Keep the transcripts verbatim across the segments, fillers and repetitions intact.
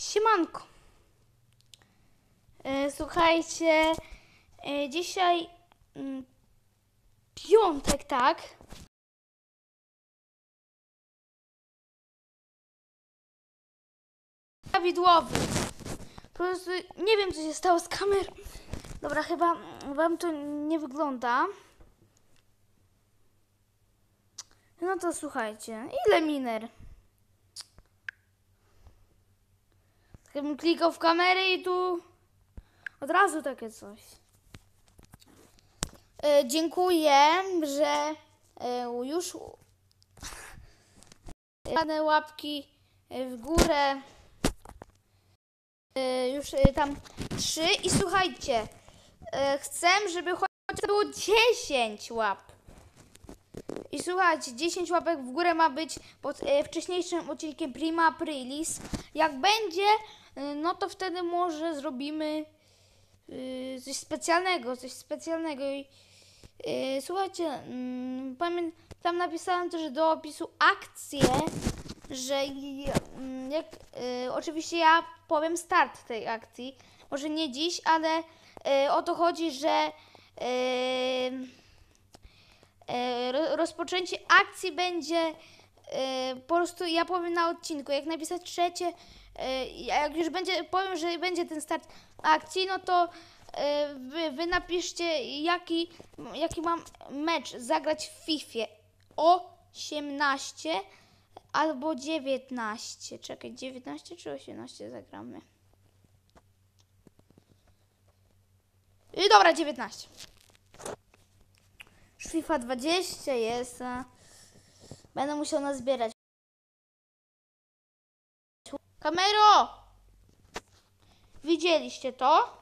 Siemanko. E, słuchajcie, e, dzisiaj mm, piątek, tak? Prawidłowy. Po prostu nie wiem, co się stało z kamerą. Dobra, chyba wam to nie wygląda. No to słuchajcie, ile miner? Tak bym klikał w kamerę i tu od razu takie coś. E, dziękuję, że e, już dane łapki w górę. E, już e, tam trzy i słuchajcie, e, chcę, żeby chociaż było dziesięć łap. I słuchajcie, dziesięć łapek w górę ma być pod e, wcześniejszym odcinkiem Prima Aprilis. Jak będzie, e, no to wtedy może zrobimy e, coś specjalnego, coś specjalnego. I, e, słuchajcie, mm, pamię- tam napisałem też do opisu akcję, że mm, jak, e, oczywiście ja powiem start tej akcji. Może nie dziś, ale e, o to chodzi, że e, rozpoczęcie akcji będzie e, po prostu, ja powiem na odcinku, jak napisać trzecie, e, jak już będzie, powiem, że będzie ten start akcji, no to e, wy, wy napiszcie, jaki, jaki mam mecz zagrać w Fifie. osiemnaście albo dziewiętnaście. Czekaj, dziewiętnaście czy osiemnaście zagramy? I dobra, dziewiętnaście. FIFA dwadzieścia jest. Będę musiał nazbierać. Kamero! Widzieliście to?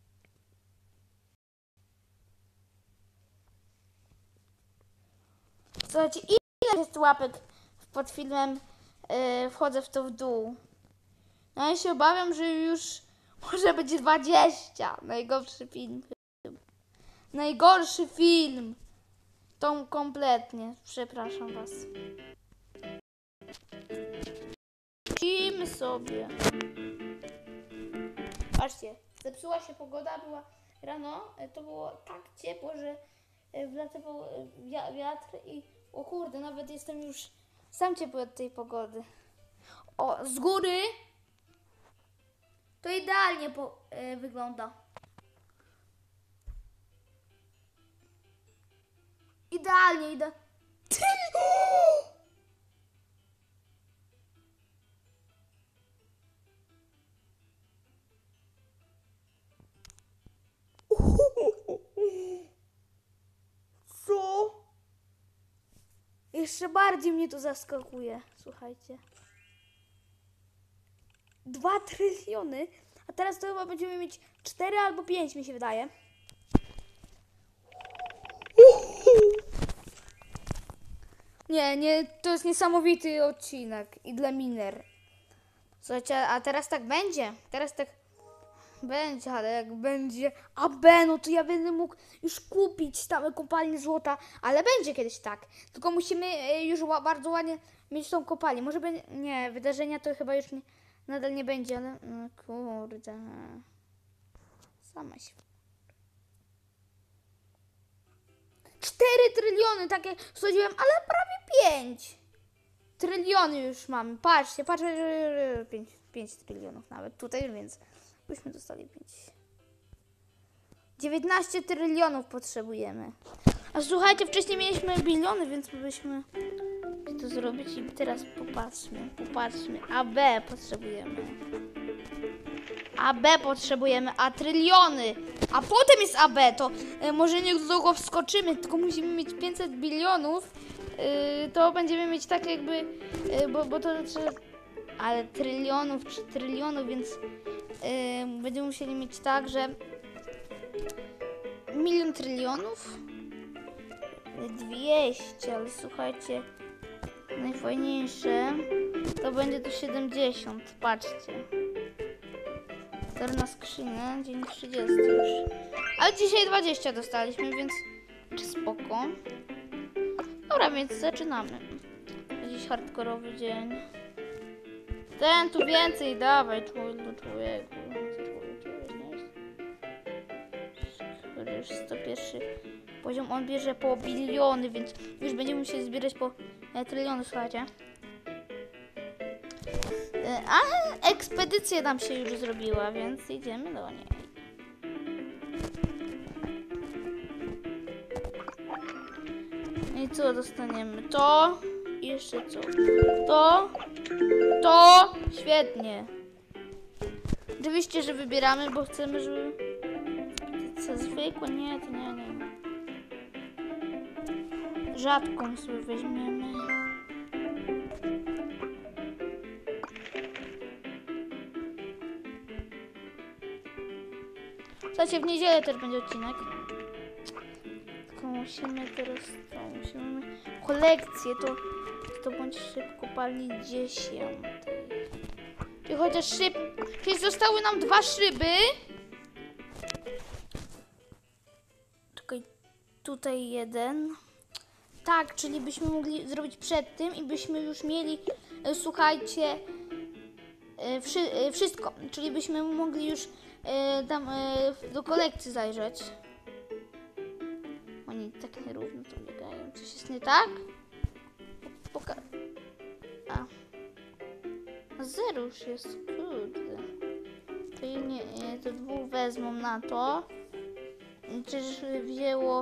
Słuchajcie, ile jest łapek pod filmem? Yy, wchodzę w to w dół. No ja się obawiam, że już może być dwadzieścia. Najgorszy film. Najgorszy film. To kompletnie. Przepraszam was. Lecimy sobie. Patrzcie, zepsuła się pogoda, była rano, to było tak ciepło, że wlatywał wiatr i o kurde, nawet jestem już sam ciepły od tej pogody. O, z góry to idealnie po, y, wygląda. Idealnie, ide... Co? Jeszcze bardziej mnie to zaskakuje, słuchajcie. Dwa tryliony, a teraz to chyba będziemy mieć cztery albo pięć, mi się wydaje. Nie, nie, to jest niesamowity odcinek i dla miner. Słuchajcie, a teraz tak będzie, teraz tak będzie, ale jak będzie A B, no to ja będę mógł już kupić tam kopalnię złota, ale będzie kiedyś tak. Tylko musimy już bardzo ładnie mieć tą kopalnię. Może będzie, nie, wydarzenia to chyba już nie, nadal nie będzie, ale no kurde. Sama się. cztery tryliony, takie sądziłem, ale prawie pięć. Tryliony już mamy. Patrzcie, patrzcie, pięć trylionów nawet tutaj, więc byśmy dostali pięć. dziewiętnaście trylionów potrzebujemy. A słuchajcie, wcześniej mieliśmy biliony, więc byśmy to zrobić i teraz popatrzmy, popatrzmy. A B potrzebujemy. A B potrzebujemy, a tryliony. A potem jest A B, to y, może nie długo wskoczymy, tylko musimy mieć pięćset bilionów. Y, to będziemy mieć tak jakby, y, bo, bo to trzeba, ale trylionów czy trylionów, więc y, będziemy musieli mieć tak, że milion trylionów, dwieście, ale słuchajcie, najfajniejsze to będzie to siedemdziesiąt, patrzcie. Czarna skrzynia, dzień trzydziesty już. Ale dzisiaj dwadzieścia dostaliśmy, więc czy spoko. Dobra, więc zaczynamy. Dziś hardkorowy dzień. Ten tu więcej, dawaj, człowiek, człowieku. Skoro już sto pierwszy poziom, on bierze po biliony, więc już będziemy musieli zbierać po e, tryliony, słuchajcie. E, a ekspedycja nam się już zrobiła, więc idziemy do niej. I co dostaniemy? To i jeszcze co? To, to, świetnie. Oczywiście, że wybieramy, bo chcemy, żeby... Co zwykłe? Nie, to nie, nie. Rzadką sobie weźmiemy. Słuchajcie, w niedzielę też będzie odcinek. Tylko musimy teraz to, musimy kolekcję, to, to bądź szybko pali dziesiątej. Czyli chociaż szyb... Czyli zostały nam dwa szyby. Czekaj, tutaj jeden. Tak, czyli byśmy mogli zrobić przed tym i byśmy już mieli, e, słuchajcie, e, wszy, e, wszystko. Czyli byśmy mogli już e, tam e, do kolekcji zajrzeć. Oni tak nierówno to biegają. Coś jest nie tak? Poka A. Zero już jest, kurde. To, nie, to dwóch wezmą na to. Czyż wzięło...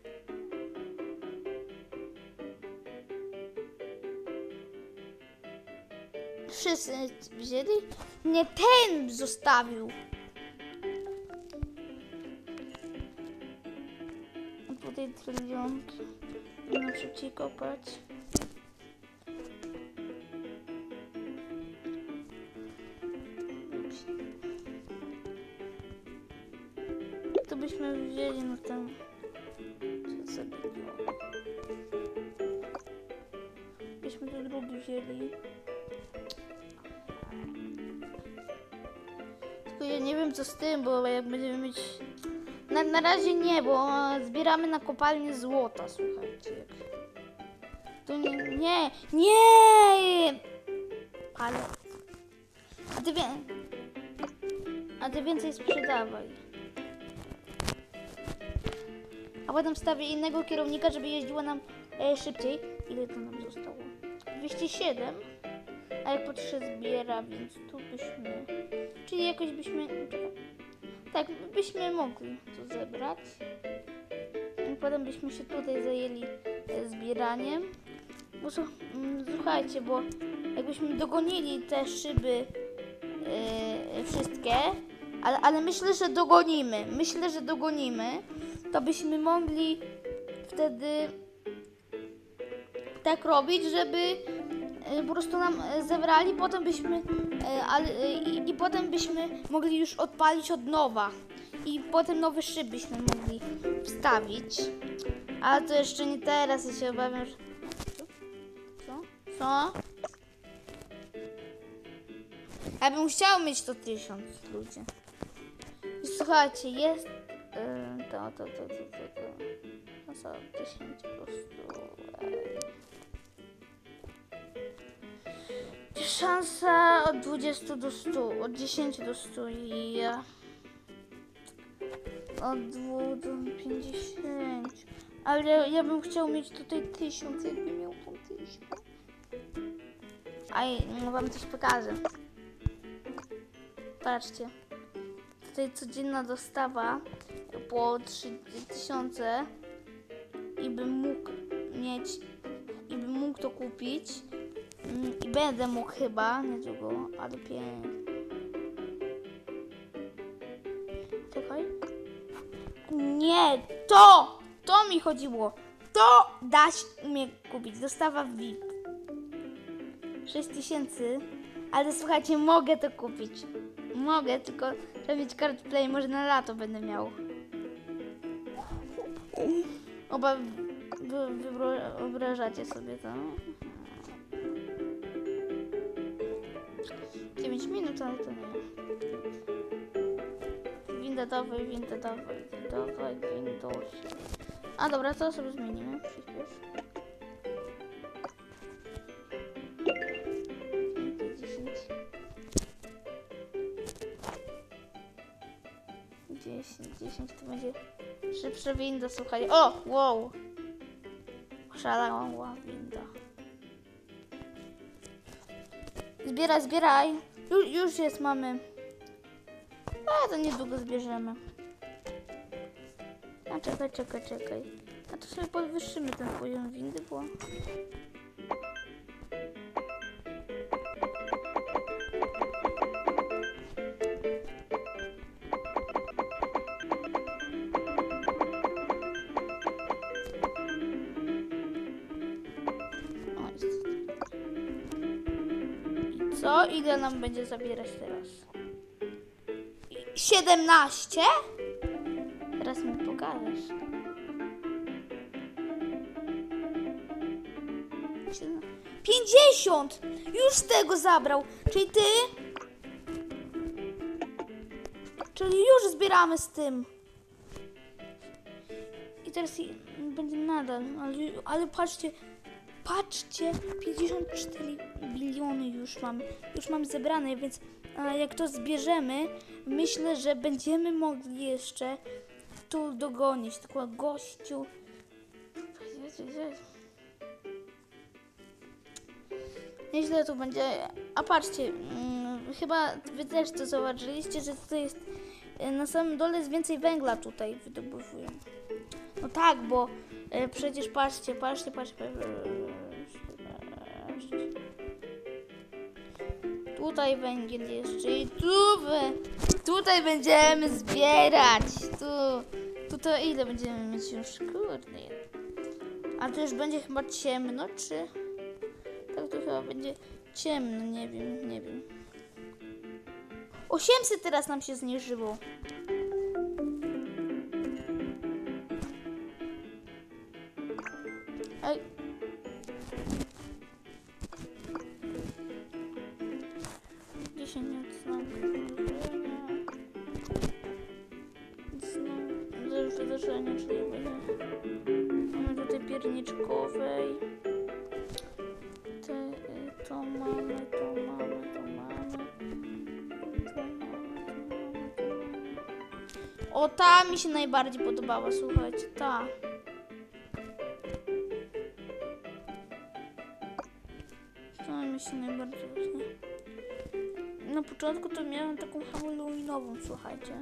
Wszyscy wzięli? Nie, ten zostawił. Tutaj trylionki. Będę szybciej kopać. To byśmy wzięli na ten... Co sobie było? Byśmy tu drugi wzięli. Tylko ja nie wiem co z tym, bo jak będziemy mieć... Na, na razie nie, bo zbieramy na kopalnię złota, słuchajcie. To nie, nie, nie! Ale... A ty, wie... A ty więcej sprzedawaj. A potem wstawię innego kierownika, żeby jeździło nam e, szybciej. Ile to nam zostało? dwieście siedem. A jak po trzy zbiera, więc tu byśmy... Czyli jakoś byśmy... Tak, byśmy mogli to zebrać. I potem byśmy się tutaj zajęli e, zbieraniem. Bo słuchajcie, bo jakbyśmy dogonili te szyby e, wszystkie, ale, ale myślę, że dogonimy. Myślę, że dogonimy. To byśmy mogli wtedy tak robić, żeby po prostu nam zebrali, potem byśmy ale, i, i potem byśmy mogli już odpalić od nowa i potem nowy szyb byśmy mogli wstawić, ale to jeszcze nie teraz, ja się obawiam, że... Co? Co? Ja bym chciał mieć to tysiąc, ludzie. I słuchajcie, jest yy, to, to, to, to, to, to. No co, dziesięć po prostu. Yy. Szansa od dwudziestu do stu, od dziesięciu do stu i ja. Od dwóch do pięćdziesięciu. Ale ja, ja bym chciał mieć tutaj tysiąc, jakby miał tą tysiąc. A no wam coś pokażę. Patrzcie. Tutaj codzienna dostawa po trzy tysiące i bym mógł mieć, i bym mógł to kupić i będę mógł chyba niedługo, ale pięknie. Czekaj. Nie, to! To mi chodziło. To da się umie kupić. Dostawa V I P. sześć tysięcy, ale słuchajcie, mogę to kupić. Mogę, tylko trzeba mieć card play, może na lato będę miał. Oba wy, wyobrażacie sobie to. dziewięć minut, ale to nie. Winda dawaj, winda dawaj, dawaj, Windows. A dobra, to sobie zmienimy. Przyspiesz. dziesięć. dziesięć, dziesięć to będzie szybsza winda, słuchaj. O, wow. Szalała winda. Zbieraj, zbieraj. Już, już jest, mamy. A, to niedługo zbierzemy. A czekaj, czekaj, czekaj. A to sobie podwyższymy ten poziom windy, bo... Co? Ile nam będzie zabierać teraz? siedemnaście? Teraz mi pokażesz. pięćdziesiąt! Już tego zabrał. Czyli ty? Czyli już zbieramy z tym. I teraz będzie nadal. Ale, ale patrzcie. Patrzcie, pięćdziesiąt cztery biliony już mam, już mam zebrane, więc a jak to zbierzemy, myślę, że będziemy mogli jeszcze tu dogonić, tylko gościu. Nieźle to będzie, a patrzcie, hmm, chyba wy też to zauważyliście, że to jest, na samym dole jest więcej węgla tutaj wydobywują. No tak, bo e, przecież patrzcie, patrzcie, patrzcie, patrzcie. Tutaj węgiel jeszcze i tu wy, tutaj będziemy zbierać. Tu, tu to ile będziemy mieć już? Kurde. A to już będzie chyba ciemno, czy? Tak to chyba będzie ciemno, nie wiem, nie wiem. osiemset teraz nam się zniżyło. Ej. dziesięć minut znowu. Znowu do wydarzenia, czyli będzie. Mamy tutaj pierniczkowej. Te, to mamy, to mamy, to mamy. To mamy, to mamy, to mamy. O, ta mi się najbardziej podobała, słuchajcie, ta. To mi się najbardziej właśnie. Na początku to miałem taką halloweenową, słuchajcie.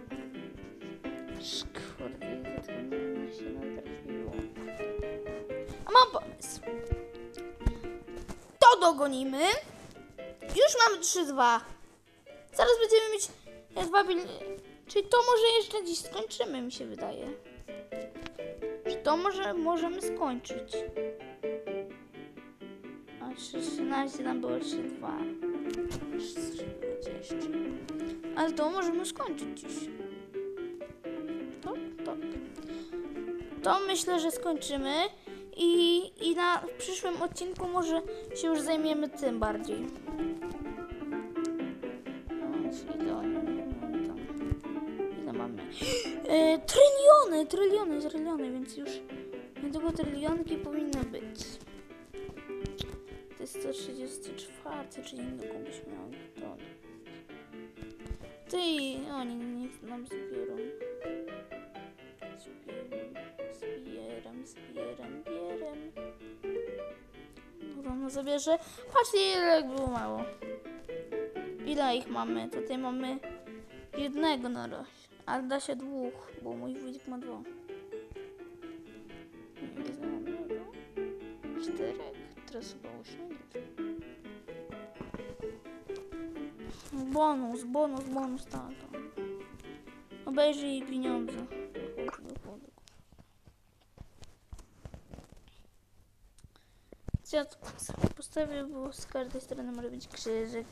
Kurde, ile to mi się natrafiło. A mam pomysł. To dogonimy. Już mamy trzy dwa. Zaraz będziemy mieć dwa biliony. Czyli to może jeszcze dziś skończymy, mi się wydaje. Że to może możemy skończyć. A trzynaście nam było trzy dwa. trzydzieści. Ale to możemy skończyć dziś. Tak, tak. To myślę, że skończymy. I, i na przyszłym odcinku może się już zajmiemy tym bardziej. No, ile oni tam. Ile mamy? E, tryliony, tryliony, tryliony, więc już niedługo trylionki powinny być. To jest sto trzydzieści cztery, czyli niedługo byśmy mieli to. Ty, oni niech nam zbiorą. Zbieram, zbieram, zbieram, bieram. No to no zabierze. Patrzcie, ile było mało. Ile ich mamy? Tutaj mamy jednego na razie. Ale da się dwóch, bo mój wujek ma dwa. Ile mamy? Czterech. Teraz chyba osiem. Bonus, bonus, bonus, tak. Obejrzyj pieniądze. Co ja tu postawię, bo z każdej strony może być krzyżyk.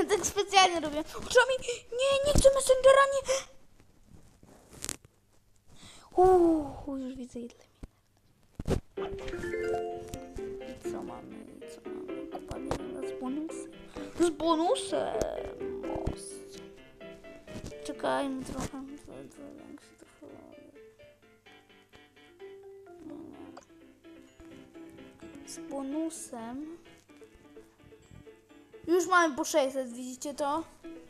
tak specjalnie robię. Oczami, nie, nie chcę Messengera, nie. Uuu, już widzę ile minut. I co mamy, i co mamy? Kupa z bonusem. Z bonusem. Most. Czekajmy trochę. Z bonusem. Już mamy po sześćset, widzicie to?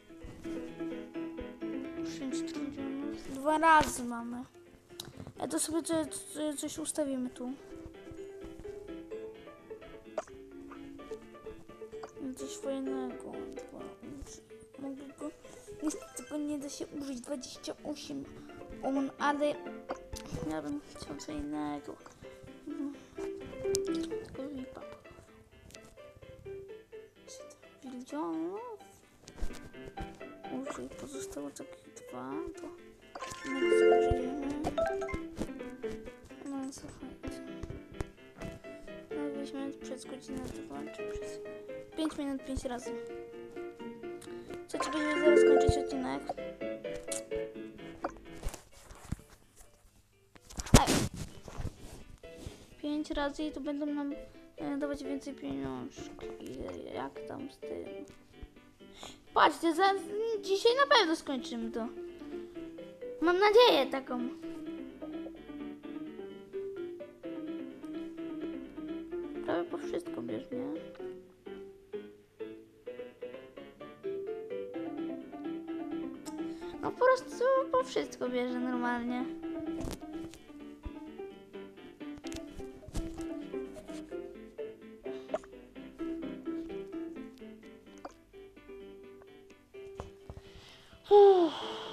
Dwa razy mamy. Ja to sobie coś, coś ustawimy tu. Coś fajnego. Mogę go... Niestety go nie da się użyć. dwadzieścia osiem. On, ale... Ja bym chciał co innego. Tylko wipa. Wildzionów. Użyj. Pozostało takich dwa. To... No, zużyjemy. No, słuchajcie. No, weźmiemy przez godzinę dwa, czy przez... pięć minut, pięć razy. Słuchajcie, będziemy zaraz kończyć odcinek. pięć razy i to będą nam e, dawać więcej pieniążków. I jak tam z tym? Patrzcie, za, dzisiaj na pewno skończymy to. Mam nadzieję taką. Prawie po wszystko bierz, nie? No po prostu po wszystko bierze normalnie. Uff.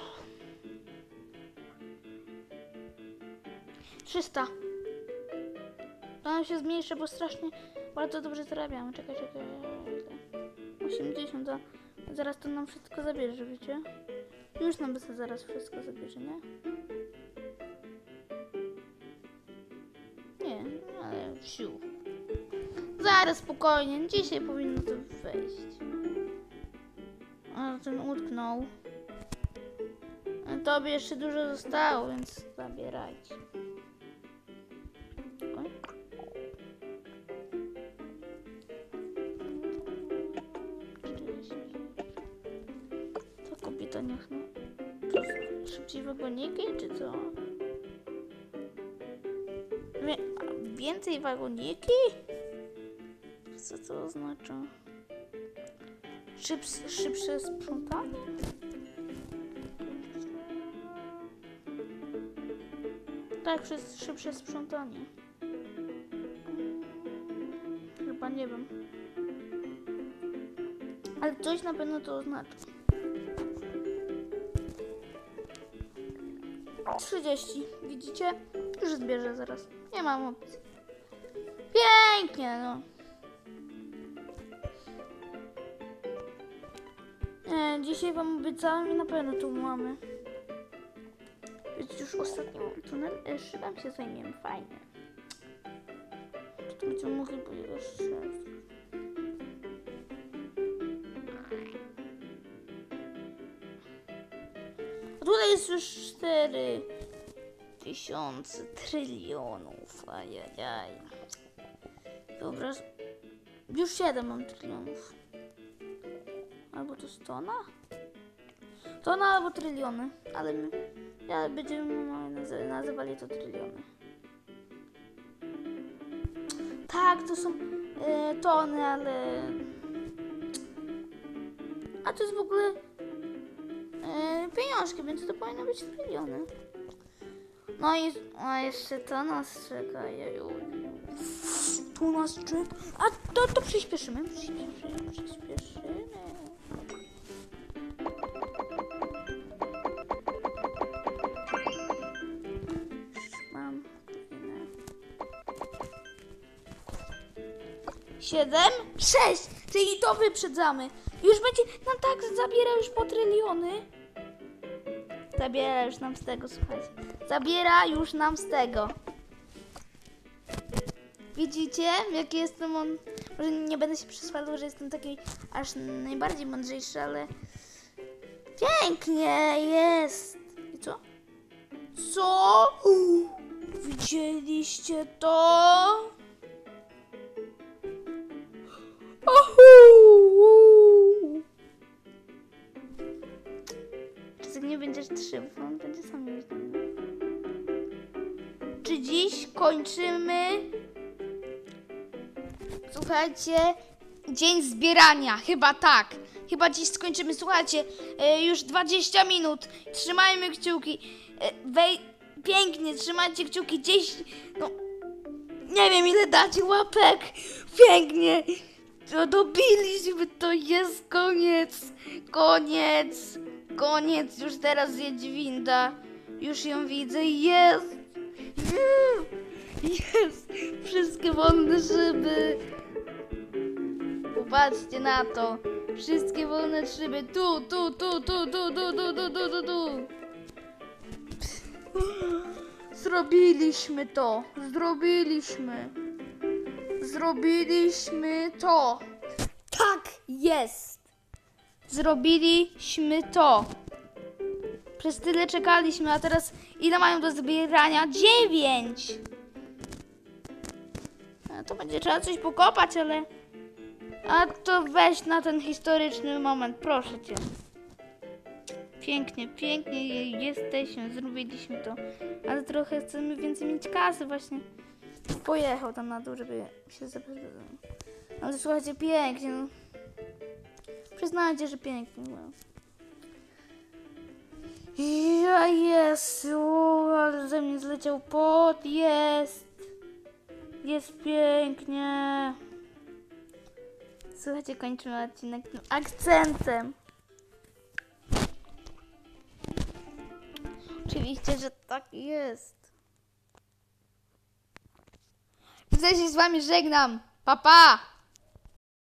trzysta. To nam się zmniejszy, bo strasznie bardzo dobrze zarabiamy. Czekaj, czekaj. osiemdziesiąt. A zaraz to nam wszystko zabierze, wiecie? Już nam to zaraz wszystko zabierze, nie? Nie, ale wsiu. Zaraz spokojnie. Dzisiaj powinno to wejść. A ten utknął. A tobie jeszcze dużo zostało, więc zabierajcie. Okay. To kobieta niech no. To szybciej wagoniki, czy co? Więcej wagoniki? Co to oznacza? Szybsze, szybsze sprzątanie? Tak, przez szybsze sprzątanie. Chyba nie wiem. Ale coś na pewno to oznacza. trzydzieści. Widzicie? Już zbierze zaraz. Nie mam opcji. Pięknie, no. E, dzisiaj wam obiecałam i na pewno tu mamy. Więc już ostatni tunel e, szybem się zajmiemy. Fajnie. To będziemy mogli jeszcze. A tutaj jest już cztery tysiące trylionów. Ajajaj. Wyobraź. Już siedem mam trylionów. Albo to jest tona? Tona albo tryliony. Ale my, ja będziemy nazy nazywali to tryliony. Tak, to są e, tony, ale... A to jest w ogóle e, pieniążki, więc to powinno być tryliony. No i a jeszcze to nas czeka. Jeju. Tu nas czeka. A to, to przyspieszymy. Przyspieszymy, przyspieszymy. Mam godzinę. Siedem, sześć. Czyli to wyprzedzamy. Już będzie nam tak zabiera już po tryliony. Zabiera już nam z tego, słuchajcie. Zabiera już nam z tego. Widzicie, jaki jestem on... Może nie będę się przesładzał, że jestem taki aż najbardziej mądrzejszy, ale... Pięknie jest! I co? Co? Uh, widzieliście to? Ohu! Czy ty nie będziesz trzymał? On będzie sam jeździł. Czy dziś kończymy? Słuchajcie, dzień zbierania. Chyba tak. Chyba dziś skończymy. Słuchajcie, e, już dwadzieścia minut. Trzymajmy kciuki. E, wej... Pięknie, trzymajcie kciuki. Dziś... No... Nie wiem, ile dacie łapek. Pięknie. To dobiliśmy. To jest koniec. Koniec. Koniec. Już teraz jedzie winda. Już ją widzę. Jest. Jest. Wszystkie wolne szyby. Popatrzcie na to. Wszystkie wolne szyby. Tu, tu, tu, tu, tu, tu, tu, tu, tu, tu, tu. Zrobiliśmy to. Zrobiliśmy. Zrobiliśmy to. Tak jest. Zrobiliśmy to. Przez tyle czekaliśmy, a teraz ile mają do zbierania? Dziewięć. No to będzie trzeba coś pokopać, ale... A to weź na ten historyczny moment, proszę cię. Pięknie, pięknie jesteśmy, zrobiliśmy to. Ale trochę chcemy więcej mieć kasy właśnie. Pojechał tam na dół, żeby się zaprosić. Ale słuchajcie, pięknie. No. Przyznajcie, że pięknie. No. Ja jest, o, ale ze mnie zleciał pot, jest. Jest pięknie. Słuchajcie, kończymy odcinek tym akcentem. Oczywiście, że tak jest. Widzę się z wami, żegnam. Pa, pa!